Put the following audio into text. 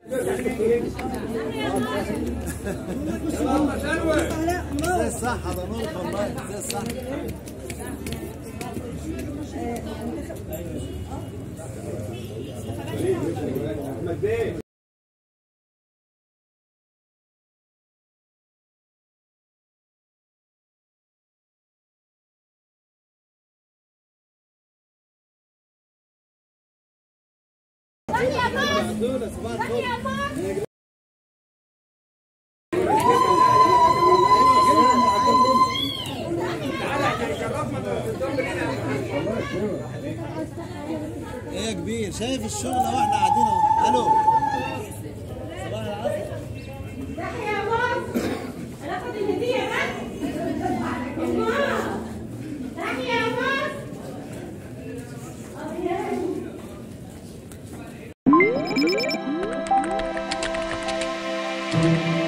زي الصح هذا نور والله زي الصح. احمد بيه ايه يا كبير شايف الشغل واحنا قاعدين اهو. الو صباح العسل. تحيا يا مصر. هناخد الهديه بس. تحيا يا مصر.